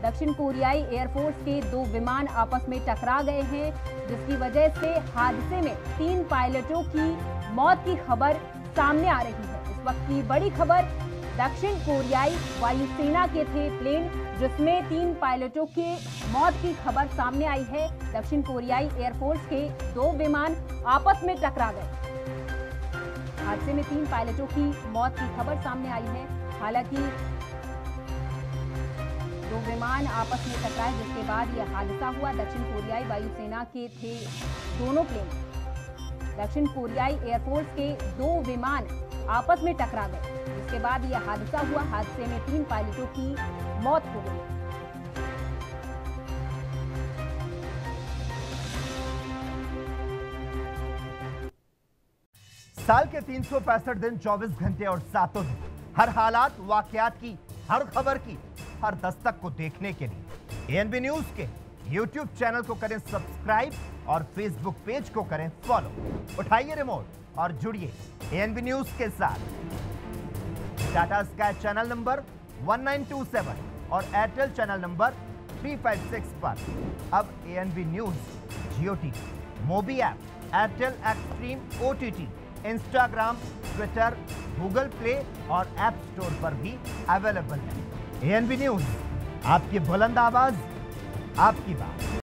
दक्षिण कोरियाई एयरफोर्स के 2 विमान आपस में टकरा गए हैं, जिसकी वजह से हादसे में 3 पायलटों की मौत की खबर सामने आ रही है। इस वक्त की बड़ी खबर, दक्षिण कोरियाई वायुसेना के थे प्लेन, जिसमें 3 पायलटों के मौत की खबर सामने आई है। दक्षिण कोरियाई एयरफोर्स के 2 विमान आपस में टकरा गए। हादसे में 3 पायलटों की मौत की खबर सामने आई है। हालांकि 2 विमान आपस में टकराए, जिसके बाद यह हादसा हुआ। दक्षिण कोरियाई वायुसेना के थे दोनों प्लेन। दक्षिण कोरियाई एयरफोर्स के 2 विमान आपस में टकरा गए, जिसके बाद यह हादसा हुआ। हादसे में 3 पायलटों की मौत हो गई। साल के 365 दिन, 24 घंटे और 7 दिन, हर हालात, वाकयात की, हर खबर की, हर दस्तक को देखने के लिए एएनबी न्यूज के YouTube चैनल को करें सब्सक्राइब और Facebook पेज को करें फॉलो। उठाइए रिमोट और जुड़िए एएनबी न्यूज के साथ। टाटा स्काई चैनल नंबर 1927 और एयरटेल चैनल नंबर 356 पर अब ANB news Jio TV, Mobi app, Airtel Xstream OTT, Instagram, Twitter, Google Play और ऐप स्टोर पर भी अवेलेबल है। एएनबी न्यूज, आपकी बुलंद आवाज, आपकी बात।